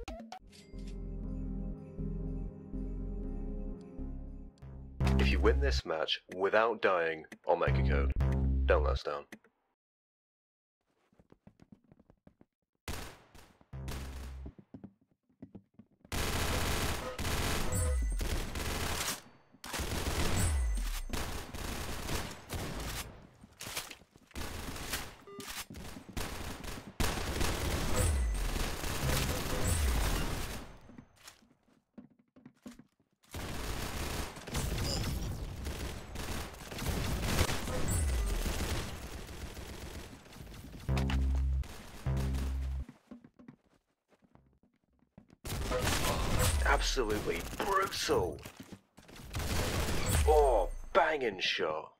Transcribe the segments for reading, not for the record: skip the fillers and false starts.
If you win this match without dying, I'll make a code. Don't let us down. Absolutely brutal! Oh, banging shot!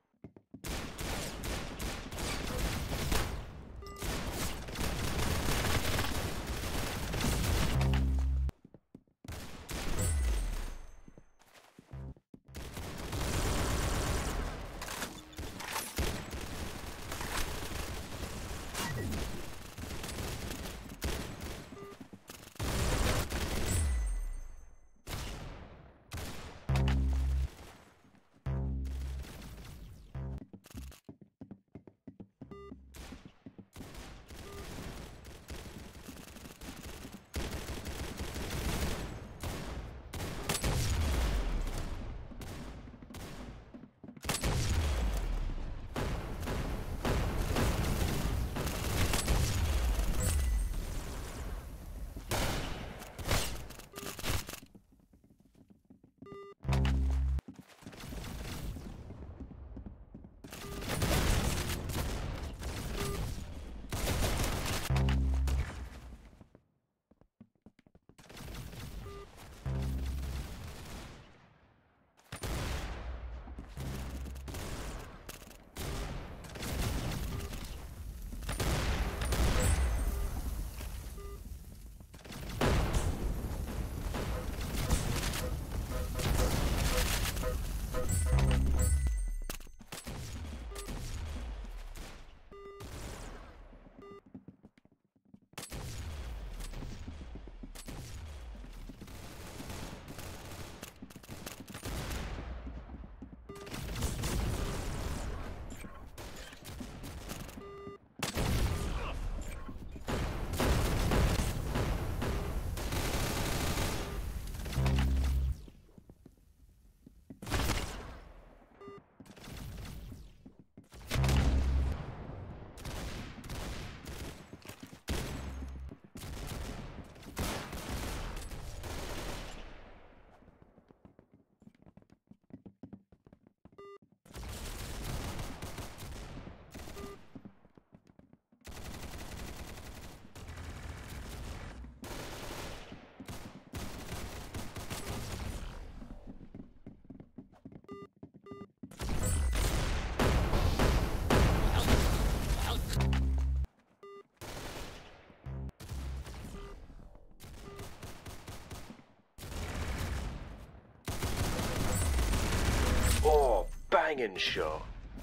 Oh, banging shot!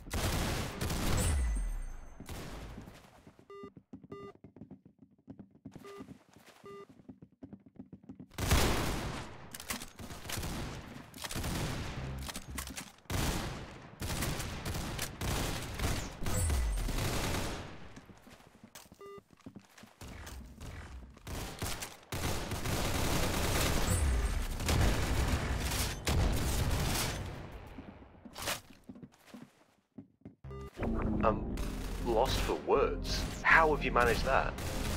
I'm lost for words. How have you managed that?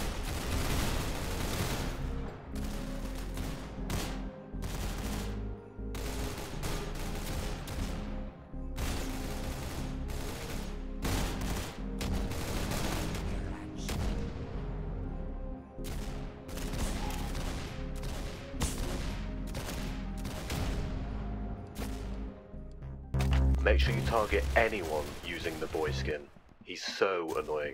Make sure you target anyone using the boy skin. He's so annoying.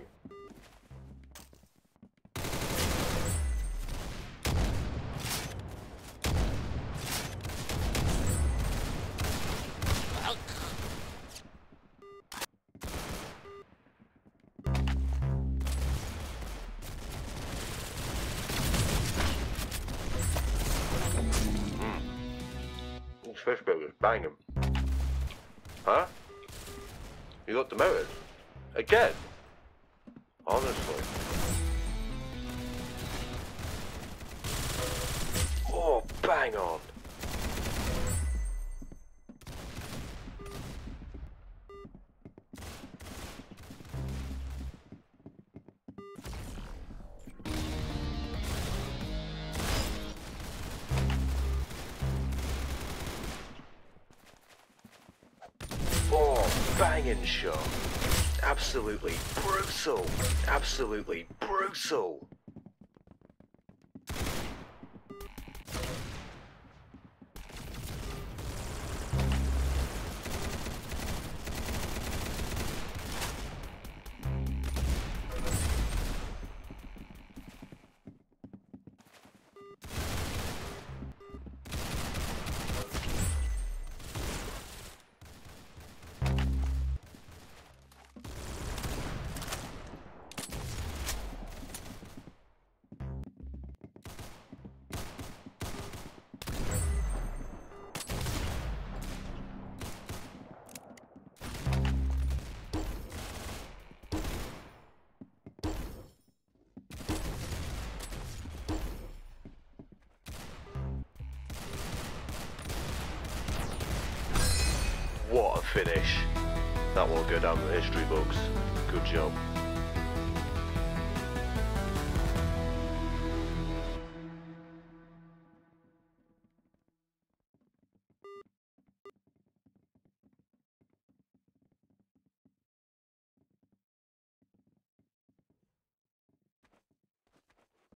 Bang him. Huh? You got demoted? Again? Honestly. Oh, bang on. Oh, banging shot. Absolutely brutal. Absolutely brutal. What a finish. That will go down in the history books. Good job.